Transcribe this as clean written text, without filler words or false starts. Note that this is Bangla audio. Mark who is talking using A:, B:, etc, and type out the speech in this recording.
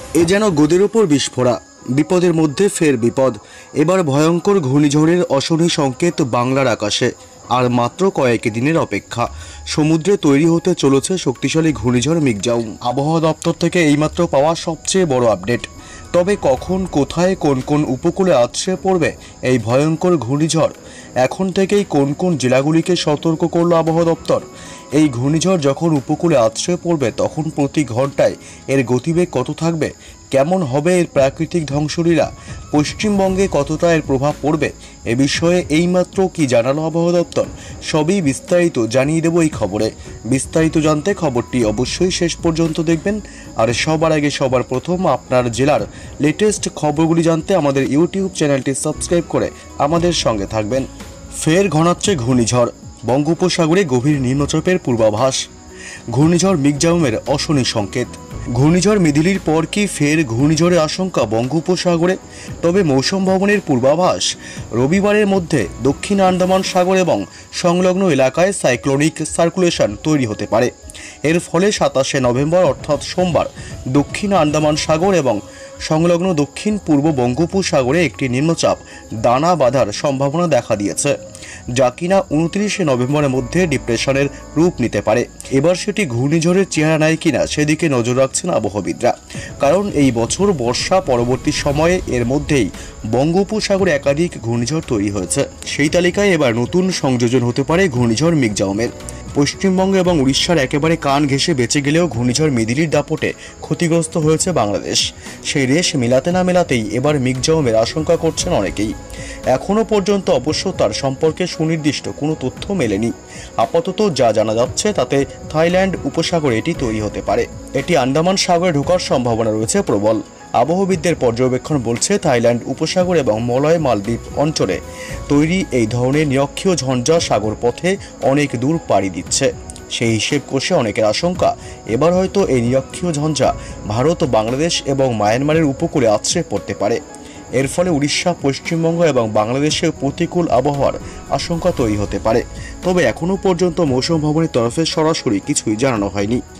A: এ যেন গদির ওপর বিস্ফোরা, বিপদের মধ্যে ফের বিপদ। এবার ভয়ঙ্কর ঘূর্ণিঝড়ের অশনি সংকেত বাংলার আকাশে। আর মাত্র কয়েক দিনের অপেক্ষা, সমুদ্রে তৈরি হতে চলেছে শক্তিশালী ঘূর্ণিঝড় মিগজাউম। আবহাওয়া দপ্তর থেকে এইমাত্র পাওয়া সবচেয়ে বড় আপডেট। তবে কখন, কোথায়, কোন কোন উপকূলে আছড়ে পড়বে এই ভয়ঙ্কর ঘূর্ণিঝড়, এখন থেকেই কোন কোন জেলাগুলিকে সতর্ক করল আবহাওয়া দপ্তর। এই ঘূর্ণিঝড় যখন উপকূলে আছড়ে পড়বে তখন প্রতি ঘন্টায় এর গতিবেগ কত থাকবে, কেমন হবে এর প্রাকৃতিক ধ্বংসলীলা, পশ্চিমবঙ্গে কতটা এর প্রভাব পড়বে, এ বিষয়ে এইমাত্র কি জানালো আবহাওয়া দপ্তর, সবই বিস্তারিত জানিয়ে দেব এই খবরে। বিস্তারিত জানতে খবরটি অবশ্যই শেষ পর্যন্ত দেখবেন। আর সবার আগে সবার প্রথম আপনার জেলার লেটেস্ট খবরগুলি জানতে আমাদের ইউটিউব চ্যানেলটি সাবস্ক্রাইব করে আমাদের সঙ্গে থাকবেন। ফের ঘনাচ্ছে ঘূর্ণিঝড়, বঙ্গোপসাগরে গভীর নিম্নচাপের পূর্বাভাস। ঘূর্ণিঝড় মিগজাউমের অশনি সংকেত। ঘূর্ণিঝড় মিদিলির পর কি ফের ঘূর্ণিঝড়ের আশঙ্কা বঙ্গোপসাগরে? তবে মৌসুম ভবনের পূর্বাভাস, রবিবারের মধ্যে দক্ষিণ আন্দামান সাগর এবং সংলগ্ন এলাকায় সাইক্লোনিক সার্কুলেশন তৈরি হতে পারে। এর ফলে 27শে নভেম্বর অর্থাৎ সোমবার দক্ষিণ আন্দামান সাগর এবং সংলগ্ন দক্ষিণ পূর্ব বঙ্গোপসাগরে একটি নিম্নচাপ দানা বাঁধার সম্ভাবনা দেখা দিয়েছে, যা কিনা 29শে নভেম্বরের মধ্যে ডিপ্রেশনের রূপ নিতে পারে। এবার সেটি ঘূর্ণিঝড়ের চেহারা নেয় কিনা সেদিকে নজর রাখছেন আবহাওয়াবিদরা, কারণ এই বছর বর্ষা পরবর্তী সময়ে এর মধ্যেই বঙ্গোপসাগরে একাধিক ঘূর্ণিঝড় তৈরি হয়েছে। সেই তালিকায় এবার নতুন সংযোজন হতে পারে ঘূর্ণিঝড় মিগজাউমের। পশ্চিমবঙ্গ এবং উড়িষ্যার একেবারে কান ঘেঁষে বেঁচে গেলেও ঘূর্ণিঝড় মিদিলির দাপটে ক্ষতিগ্রস্ত হয়েছে বাংলাদেশ। সেই রেশ মেলাতে না মেলাতেই এবার মিগজাউমের আশঙ্কা করছেন অনেকেই। এখনও পর্যন্ত অবশ্য তার সম্পর্কে সুনির্দিষ্ট কোনো তথ্য মেলেনি। আপাতত যা জানা যাচ্ছে তাতে থাইল্যান্ড উপসাগরে এটি তৈরি হতে পারে। এটি আন্দামান সাগরে ঢোকার সম্ভাবনা রয়েছে প্রবল। আবহাওয়াবিদদের পর্যবেক্ষণ বলছে থাইল্যান্ড উপসাগর এবং মলয় মালদ্বীপ অঞ্চলে তৈরি এই ধরনের নিরক্ষীয় ঝঞ্ঝা সাগর পথে অনেক দূর পাড়ি দিচ্ছে। সেই হিসেব কষে অনেকের আশঙ্কা এবার হয়তো এই নিরক্ষীয় ঝঞ্ঝা ভারত, বাংলাদেশ এবং মায়ানমারের উপকূলে আছড়ে পড়তে পারে। এর ফলে উড়িষ্যা, পশ্চিমবঙ্গ এবং বাংলাদেশে প্রতিকূল আবহাওয়ার আশঙ্কা তৈরি হতে পারে। তবে এখনও পর্যন্ত মৌসুম ভবনের তরফে সরাসরি কিছুই জানানো হয়নি।